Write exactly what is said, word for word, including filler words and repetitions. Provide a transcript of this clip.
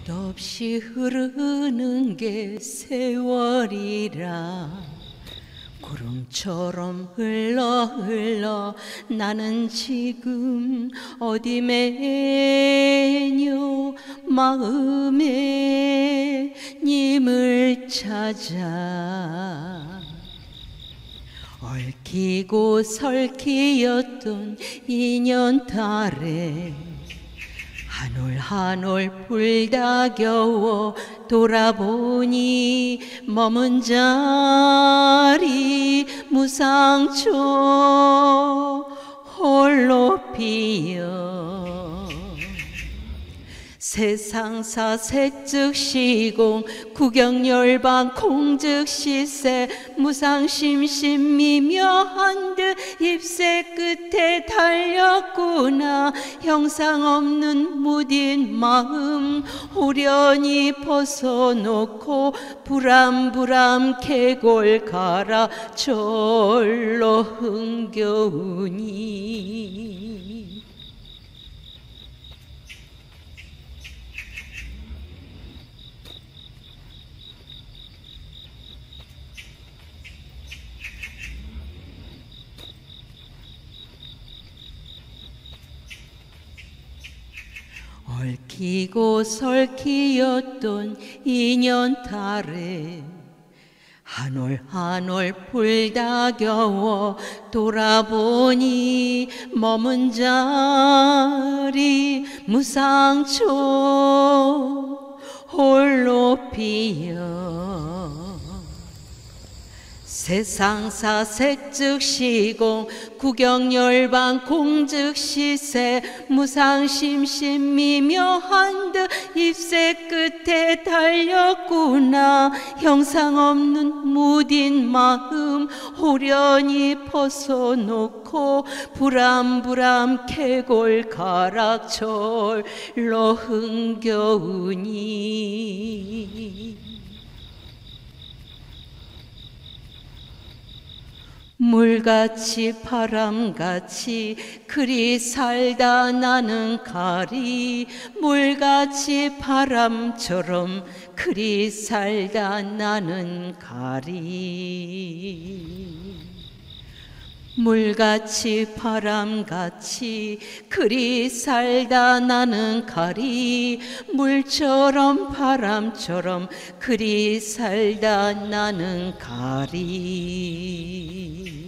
끝없이 흐르는 게 세월이라 구름처럼 흘러 흘러 나는 지금 어디 매뇨 마음에 님을 찾아 얽히고 설키였던 인연달에 한 올 한 올 불다 겨워 돌아보니 머문 자리 무상초 홀로 피어 세상사 색즉시공 구경열방 공즉시세 무상심심 미묘한 듯 잎새 끝에 달렸구나. 형상 없는 무딘 마음 호련히 벗어놓고 불암불암 계골 가라 절로 흥겨우니 얽히고 설키였던 인연달에 한 올 한 올 불다 겨워 돌아보니 머문 자리 무상초 홀로 피어 세상사 색즉시공 구경열방 공즉시세 무상심심 미묘한 듯 잎새 끝에 달렸구나. 형상 없는 무딘 마음 호련히 벗어놓고 불암불암 계골 가락절로 흥겨우니 물같이 바람같이 그리 살다 나는 가리 물같이 바람처럼 그리 살다 나는 가리 물같이 바람같이 그리 살다 나는 가리 물처럼 바람처럼 그리 살다 나는 가리